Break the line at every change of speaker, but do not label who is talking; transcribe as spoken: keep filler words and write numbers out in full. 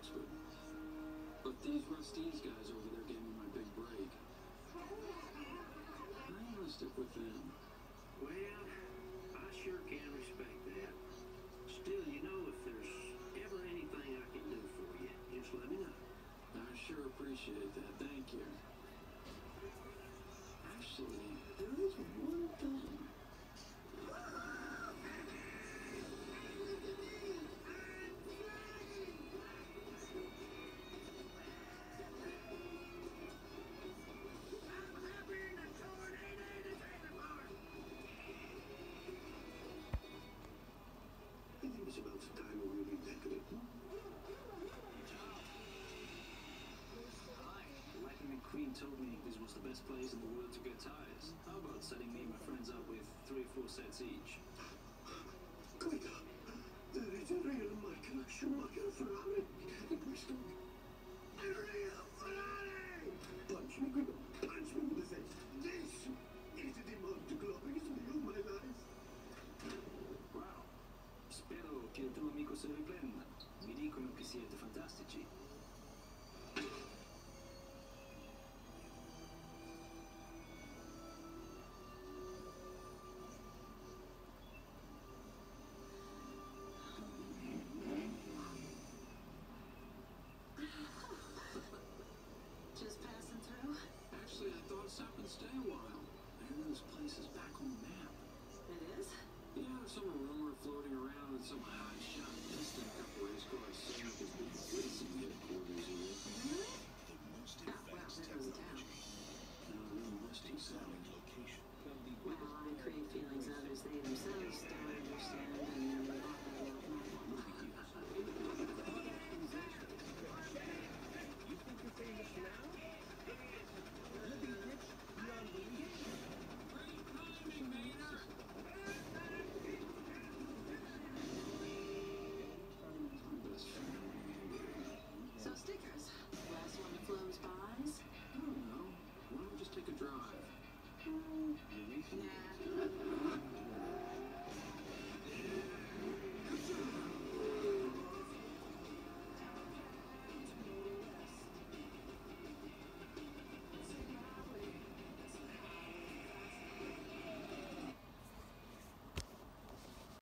expert. But these Rust-eze guys over there gave me my big break. I'm gonna stick with them.
Well, I sure can respect that. Still, you know, if there's ever anything I can do for you, just let me know.
I sure appreciate that. Thank you. Actually, there is one thing.
I think it's about time we really decorate. Hi, Lightning McQueen told me this was the best place in the world to get tires. How about setting me and my friends up with three or four sets each? Quick up! There is a real Michael Schumacher Ferrari in Bristol. A real Ferrari! Punch me, quick! Punch me in the face! This is the demand to glorious me of my life! Wow! Spero che il tuo amico se riprenda. Mi dicono che siete fantastici.